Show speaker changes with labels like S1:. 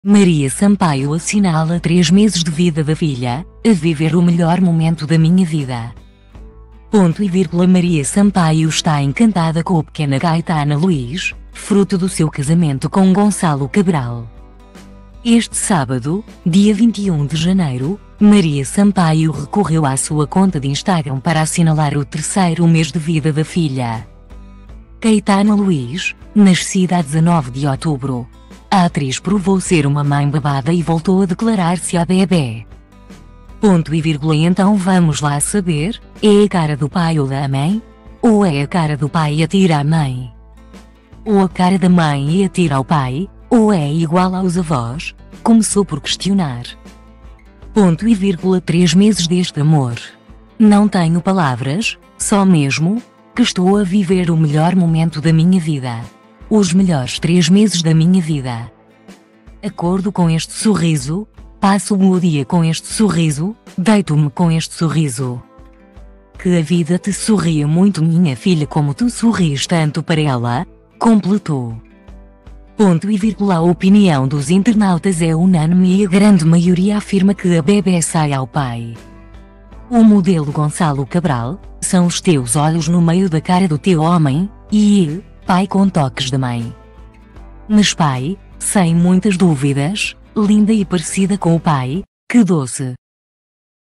S1: Maria Sampaio assinala 3 meses de vida da filha, a viver o melhor momento da minha vida. Ponto e vírgula. Maria Sampaio está encantada com a pequena Caetana Luís, fruto do seu casamento com Gonçalo Cabral. Este sábado, dia 21 de janeiro, Maria Sampaio recorreu à sua conta de Instagram para assinalar o 3º mês de vida da filha. Caetana Luís, nascida a 19 de outubro. A atriz provou ser uma mãe babada e voltou a declarar-se à bebê. Ponto e vírgula. Então vamos lá saber, é a cara do pai ou da mãe? Ou é a cara do pai a tira à mãe? Ou a cara da mãe e atira ao pai? Ou é igual aos avós? Começou por questionar. Ponto e vírgula. 3 meses deste amor. Não tenho palavras, só mesmo, que estou a viver o melhor momento da minha vida. Os melhores 3 meses da minha vida. Acordo com este sorriso, passo o dia com este sorriso, deito-me com este sorriso. Que a vida te sorria muito, minha filha, como tu sorris tanto para ela, completou. Ponto e vírgula. A opinião dos internautas é unânime e a grande maioria afirma que a bebê sai ao pai. O modelo Gonçalo Cabral, são os teus olhos no meio da cara do teu homem, e pai com toques de mãe. Mas pai, sem muitas dúvidas, linda e parecida com o pai, que doce.